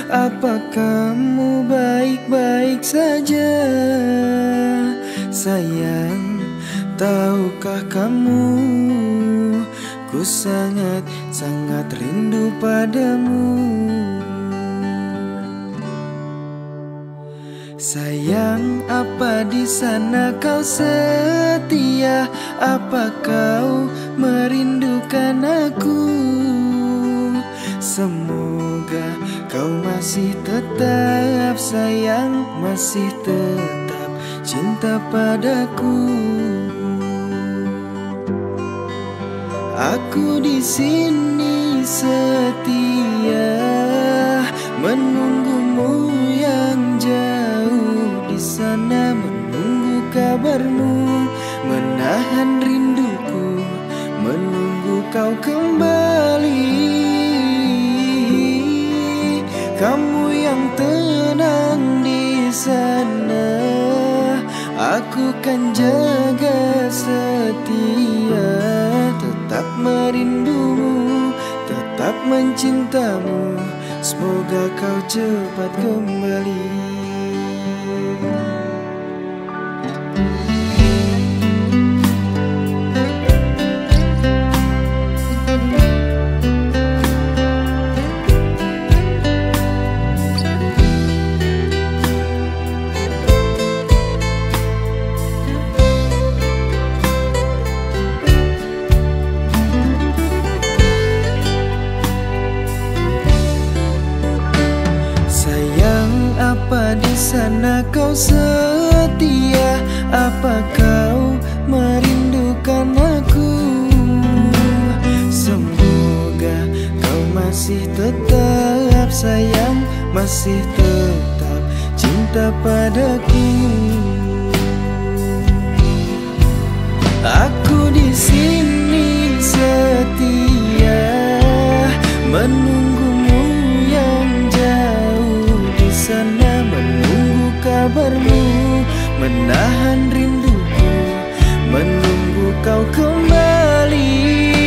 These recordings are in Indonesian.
apa kamu baik-baik saja? Sayang, tahukah kamu, ku sangat-sangat rindu padamu. Sayang, apa di sana kau setia? Apa kau merindukan aku? Semoga kau masih tetap sayang, masih tetap cinta padaku. Aku di sini setia, menunggumu yang jauh di sana, menunggu kabarmu, menahan rinduku, menunggu kau kembali. Kamu yang tenang di sana, aku kan jaga setia, tetap merindumu, tetap mencintamu. Semoga kau cepat kembali. Apa di sana kau setia? Apa kau merindukan aku? Semoga kau masih tetap sayang, masih tetap cinta padaku. Aku di sini setia, menunggumu yang jauh di sana, menunggu kabarmu, menahan rinduku, menunggu kau kembali.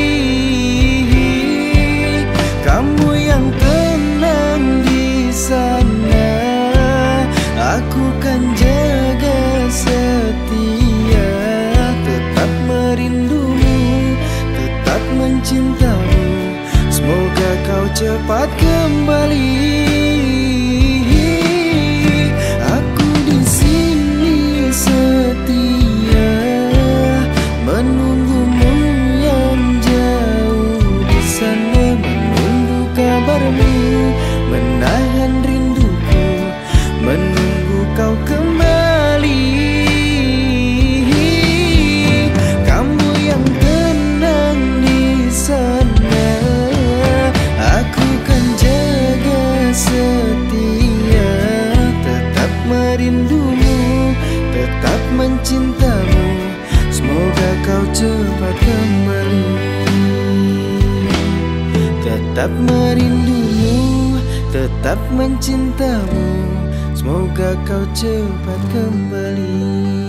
Kamu yang tenang di sana, aku kan jaga setia, tetap merindumu, tetap mencintamu. Semoga kau cepat kembali. Aku di sini setia, menunggumu yang jauh di sana, menunggu kabarmu, menahan rinduku, menunggu kau kembali. Kamu yang tenang di sana, aku kan jaga setia, tetap merindumu, tetap mencintamu. Semoga kau cepat kembali. Tetap merindumu, tetap mencintamu. Semoga kau cepat kembali.